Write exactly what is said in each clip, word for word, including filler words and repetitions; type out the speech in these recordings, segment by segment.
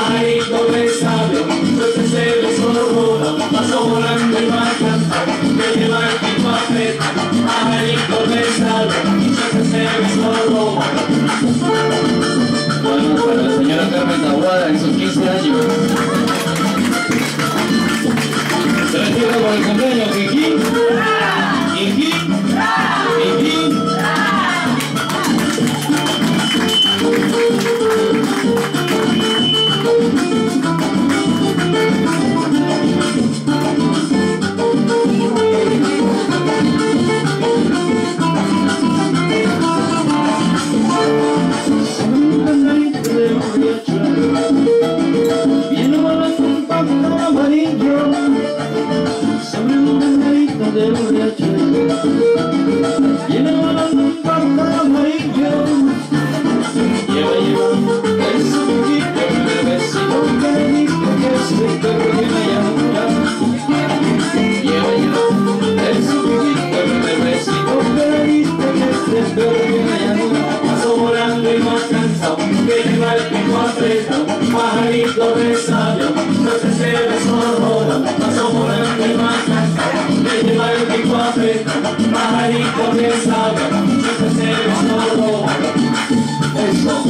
pajarito de sabio, que se desmorona, paso volando y va a cantar, que lleva el pico a feta, pajarito de sabio, que se desmorona. Bueno, para la señora Carmen Tahuada en sus quince años. Se la tierra por el cumpleaños, Kiki. Kiki. Kiki. Pajarito de sabio, no te se desmorona, paso volando y va a cantar, que lleva el pico a feta, pajarito de sabio, no te se desmorona. Eso.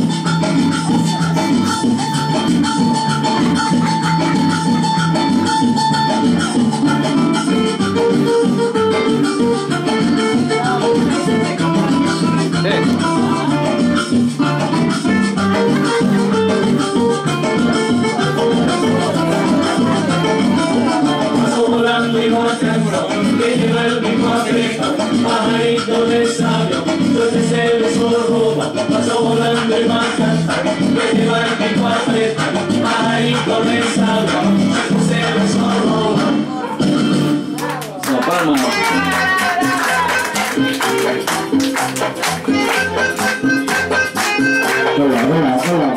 Que lleva el mismo afecto, pajarito de sabio, entonces se desmorona, paso volando y va a cantar, que lleva el mismo afecto, pajarito de sabio, entonces se desmorona. No, palma. Hola, hola, hola.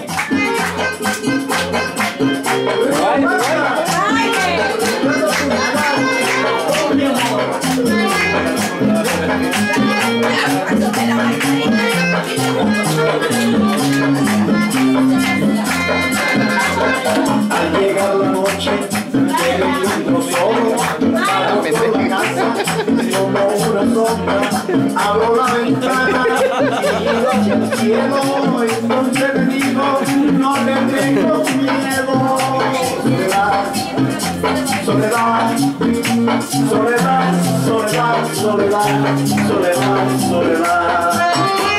Al llegar la noche, me encuentro solo, abro la casa, como una sombra, abro la ventana, miro hacia el cielo, entonces me digo, no le tengo miedo. Soledad, soledad, soledad, soledad, soledad, soledad, soledad.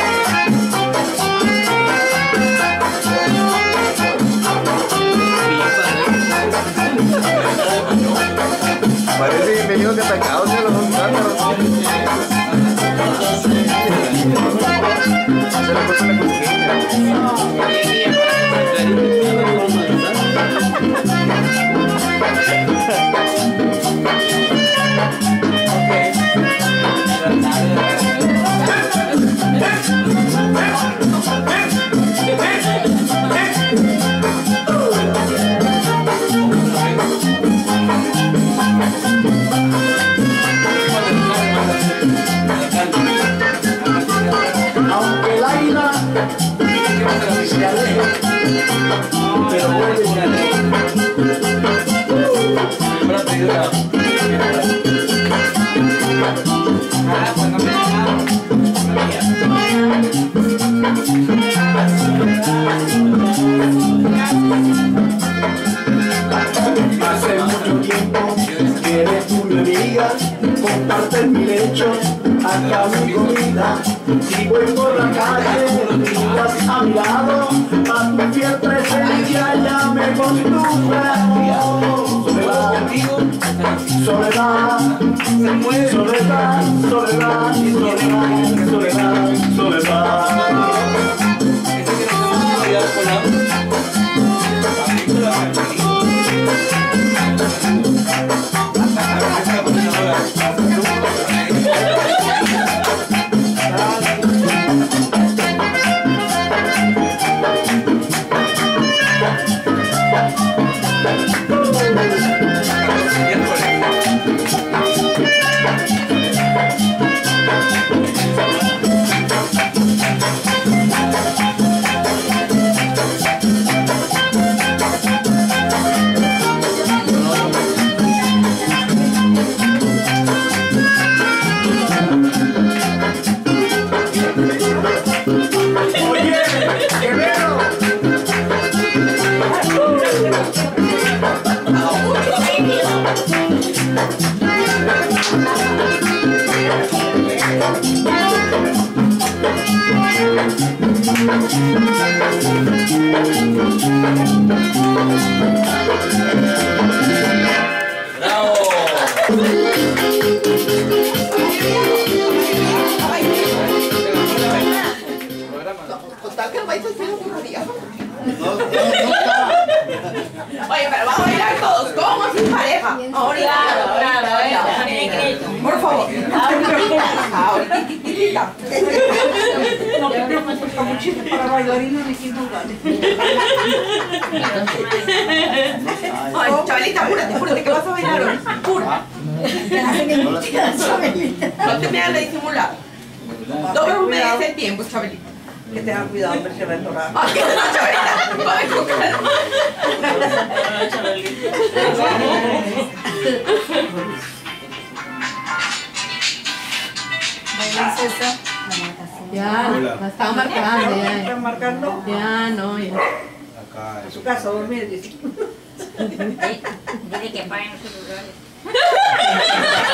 Parece que venimos de atacados de los dos cántaros. Se la puso la Aunque el águila se aleje, pero vuelve a hace mucho tiempo que eres tú mi amiga, compartes mi lecho, acá mi comida, y voy por la calle, miras a mi lado, a tu fiel presencia ya me acostumbro. Soledad, soledad, soledad, soledad, soledad, soledad, soledad. Oye, pero vamos a bailar todos, con o sin pareja. Ahorita, Claro, ahorita, claro, por favor. Ahorita. No, pero me gusta muchísimo para bailarines ni sin lugares. Ay, Chabelita, apúrate, apúrate, que vas a bailar hoy. Apura. No te me hagas de disimular. Dos meses de tiempo, Chabelita. Que tengan cuidado, hombre, se va a atorar. Ay, que no, Chabelita. Vamos con calma. Ya, la están marcando, ya. ¿Están marcando? Ya, no, ya. En su casa a dormir, dice. Dile que paguen sus lugares.